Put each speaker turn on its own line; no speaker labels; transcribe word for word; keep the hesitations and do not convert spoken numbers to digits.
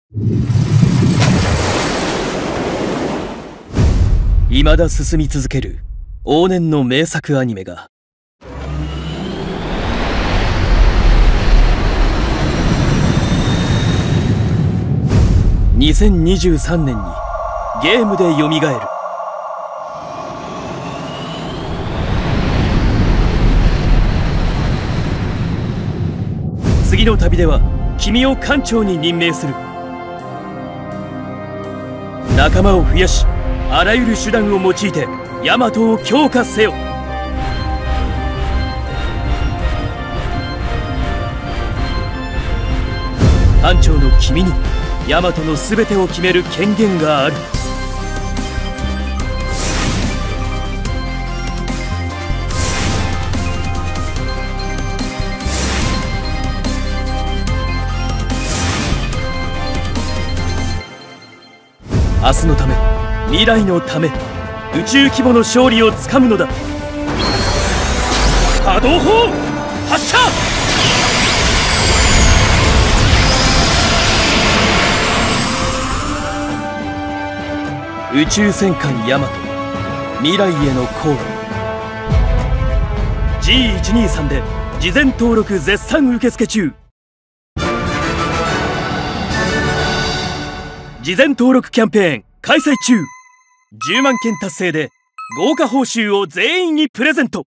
未だ進み続ける往年の名作アニメがにせんにじゅうさんねんにゲームでよみがえる。次の旅では君を艦長に任命する。仲間を増やし、あらゆる手段を用いてヤマトを強化せよ。艦長の君にヤマトの全てを決める権限がある。明日のため、未来のため、宇宙規模の勝利をつかむのだ。波動砲発射！宇宙戦艦ヤマト、未来への航路。 ジーいちにーさん で事前登録絶賛受付中。事前登録キャンペーン開催中。じゅうまんけん達成で豪華報酬を全員にプレゼント。